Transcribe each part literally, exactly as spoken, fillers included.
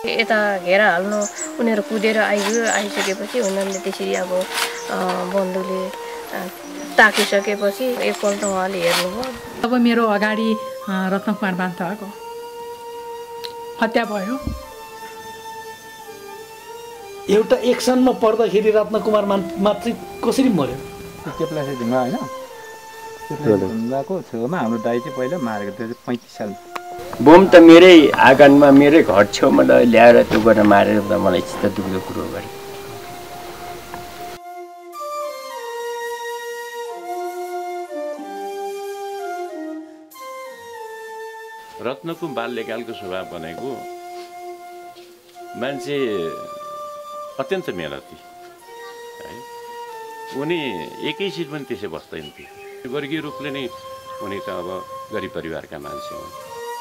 यता घेरा हाल्नु उनीहरू कुदेर आइगयो आइसकेपछि उनीहरूले त्यसरी अब बन्दुकले ताकिसकेपछि एकपल्ट उहाँले हेर्नुभयो। अब मेरो अगाडि रत्न कुमार बान्तवाको हत्या भयो। एउटा एक्सनमा पर्दाखेरि रत्न कुमार मात्रै कसरी मर्यो? केप्लासे ढुङ्गा होइन ढुङ्गाको छेउमा हाम्रो दाइ चाहिँ पहिला मारेको थियो पैँतिस साल। बोम त मेरै आँगनमा मेरै घर छेउमा ल्याएर त्यो गरेर मारेर त मलाई चित्त दुख्दो कुरो गरे। रत्नको बाल्यकालको स्वभाव भनेको मान्छे अत्यन्त मेहनती है। उनी एकैछिन पनि त्यसै बस्दैन थियो। वर्गीय रूपले नै उनी त अब गरिब परिवारका मान्छे हुन्।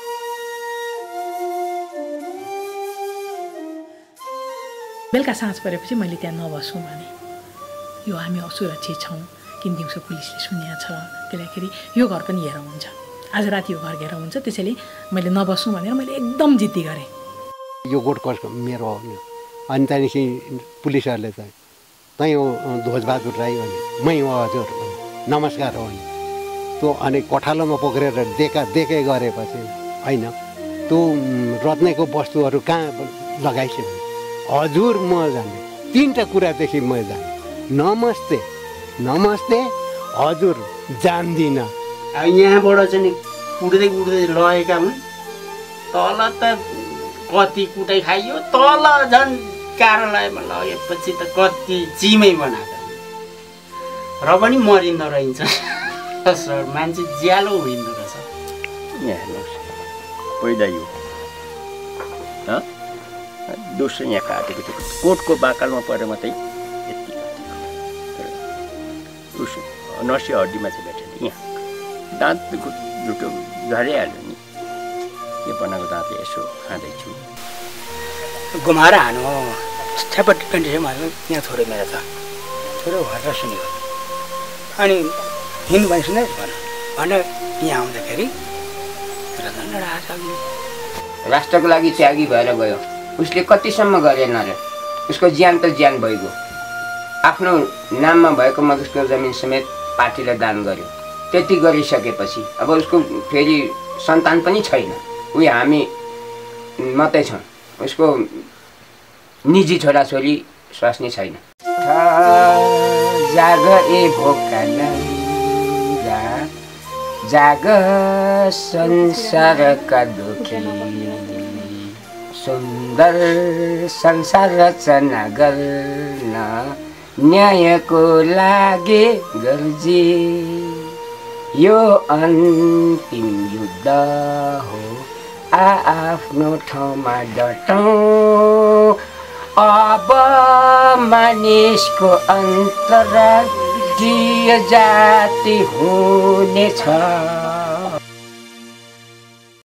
बेलुका साँझ परेपछि मैले त्यहाँ नबसौँ भने यो हामी असुरक्षित छौँ किन दिउँसो पुलिसले सुनेको छ त्यसलाई यो घर पनि हेरौँ हुन्छ आज राति यो घर घेराउ हुन्छ त्यसैले मैले नबसौँ भनेर मैले एकदम जिद्दी गरेँ। यो गोठको मेरो हो नि अनि त्यहाँदेखि पुलिसहरूले चाहिँ तैँ हो ध्वजबहादुर राई भने मै हो हजुर नमस्कार हो भने त्यो अनि कोठालोमा पोखरेर देखा देखे गरेपछि होइन त्यो रत्नको वस्तुहरू कहाँ लगाइछ भने हजुर म जाने तिनवटा कुरादेखि म जाने नमस्ते नमस्ते हजुर जान्दिनँ। यहाँबाट चाहिँ कुट्दै कुट्दै लगेका हुन् तल त कति कुटाइ खाइयो तल झन् कार्यालयमा लगेपछि त कति चिमै बनाएको र पनि मरिँदो रहन्छ। सर मान्छे ज्यालो हुँदो रहेछ। यहाँ हेर्नुहोस् पहिला यो दोस्रो यहाँ काटेको थियो कोटको बाकलमा परेर मात्रै यति काटेको नर्सी हड्डीमा चाहिँ भेटेन। यहाँ दाँतको झुटो झरिहाल्यो नि यो बनाएको दाँतले यसो खाँदैछु घुमाएर हानु छ्यापट्टि कन्डिसनमा यहाँ छोड्यो मेरो त छोड्यो भनेर सुनेको अनि हिँड्नु भने सुने भन भनेर यहाँ आउँदाखेरि राष्ट्रको लागि त्यागी भएर गयो। उसले कतिसम्म गरेन र उसको ज्यान त ज्यान भइगयो। आफ्नो नाममा भएको मधुसको जमिन समेत पार्टीलाई दान गर्यो। त्यति गरिसकेपछि अब उसको फेरि सन्तान पनि छैन। उही हामी मात्रै छौँ। उसको निजी छोराछोरी स्वास्नी छैन। जाग ए भोका नङ्गा जाग संसारका दुखी सुन्दर संसार रचना गर्न न्यायको लागि गर्जी यो अन्तिम युद्ध हो आफ्नो ठाउँमा डटौँ अब मानिसको अन्तर्राष्ट्रिय जाति हुनेछ।